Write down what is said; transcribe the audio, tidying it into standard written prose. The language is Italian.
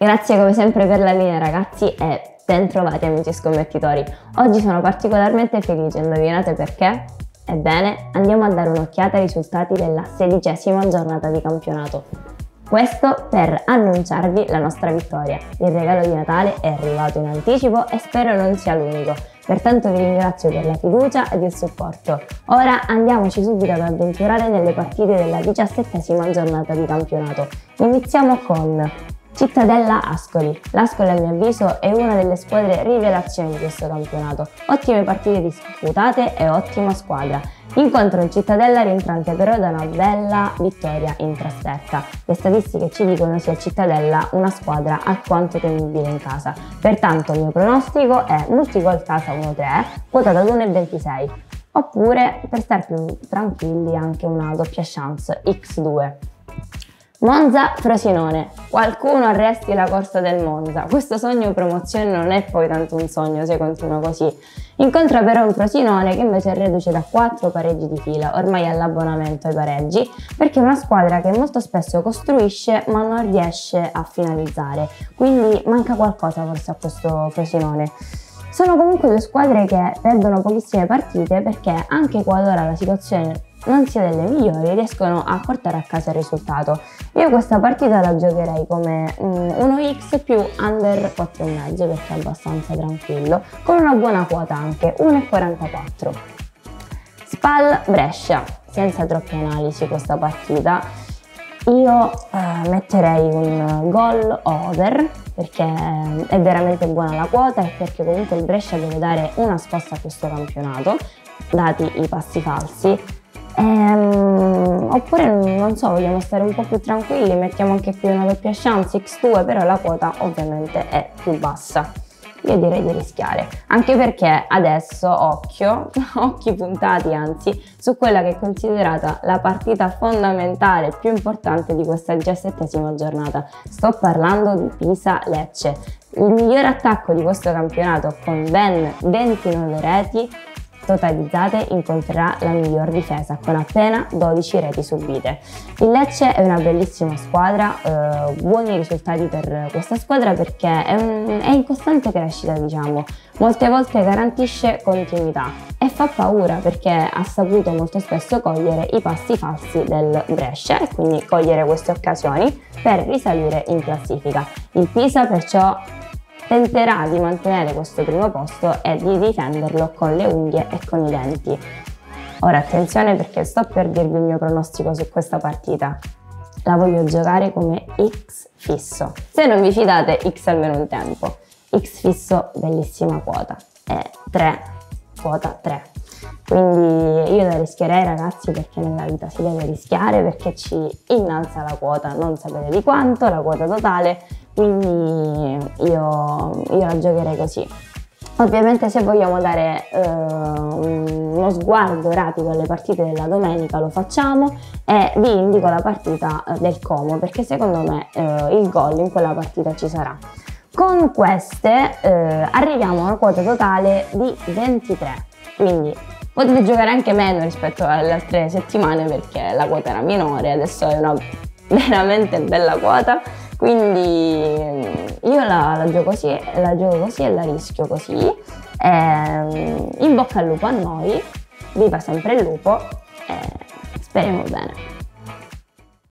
Grazie come sempre per la linea ragazzi e bentrovati amici scommettitori. Oggi sono particolarmente felice, indovinate perché? Ebbene, andiamo a dare un'occhiata ai risultati della 16ª giornata di campionato. Questo per annunciarvi la nostra vittoria. Il regalo di Natale è arrivato in anticipo e spero non sia l'unico. Pertanto vi ringrazio per la fiducia ed il supporto. Ora andiamoci subito ad avventurare nelle partite della 17ª giornata di campionato. Iniziamo con Cittadella Ascoli. L'Ascoli a mio avviso è una delle squadre rivelazioni di questo campionato. Ottime partite disputate e ottima squadra. Incontro in Cittadella rientrante però da una bella vittoria in trasferta. Le statistiche ci dicono sia Cittadella una squadra alquanto temibile in casa. Pertanto il mio pronostico è multigol casa 1-3, quotata ad 1,26. Oppure, per star più tranquilli, anche una doppia chance x2. Monza-Frosinone. Qualcuno arresti la corsa del Monza. Questo sogno promozione non è poi tanto un sogno se continua così. Incontra però un Frosinone che invece è reduce da 4 pareggi di fila, ormai all'abbonamento ai pareggi, perché è una squadra che molto spesso costruisce ma non riesce a finalizzare. Quindi manca qualcosa forse a questo Frosinone. Sono comunque due squadre che perdono pochissime partite perché anche qualora la situazione non sia delle migliori riescono a portare a casa il risultato. Io questa partita la giocherei come 1x più under 4,5 perché è abbastanza tranquillo, con una buona quota anche, 1,44. Spal Brescia, senza troppe analisi questa partita, io metterei un gol over perché è veramente buona la quota e perché comunque il Brescia deve dare una scossa a questo campionato, dati i passi falsi. Oppure non so, vogliamo stare un po' più tranquilli, mettiamo anche qui una doppia chance x2, però la quota ovviamente è più bassa. Io direi di rischiare, anche perché adesso occhi puntati anzi su quella che è considerata la partita fondamentale più importante di questa 17ª giornata. Sto parlando di Pisa-Lecce, il miglior attacco di questo campionato con ben 29 reti totalizzate incontrerà la miglior difesa con appena 12 reti subite. Il Lecce è una bellissima squadra, buoni risultati per questa squadra perché è in costante crescita, diciamo, molte volte garantisce continuità e fa paura perché ha saputo molto spesso cogliere i passi falsi del Brescia e quindi cogliere queste occasioni per risalire in classifica. Il Pisa perciò tenterà di mantenere questo primo posto e di difenderlo con le unghie e con i denti. Ora attenzione perché sto per dirvi il mio pronostico su questa partita. La voglio giocare come X fisso. Se non vi fidate, X almeno un tempo. X fisso, bellissima quota. È 3, quota 3. Quindi io la rischierei ragazzi perché nella vita si deve rischiare perché ci innalza la quota, non sapete di quanto, la quota totale, quindi io la giocherei così. Ovviamente se vogliamo dare uno sguardo rapido alle partite della domenica lo facciamo e vi indico la partita del Como perché secondo me il gol in quella partita ci sarà. Con queste arriviamo a una quota totale di 23, quindi potete giocare anche meno rispetto alle altre settimane perché la quota era minore, adesso è una veramente bella quota, quindi io la gioco così e la rischio così. In bocca al lupo a noi, viva sempre il lupo e speriamo bene.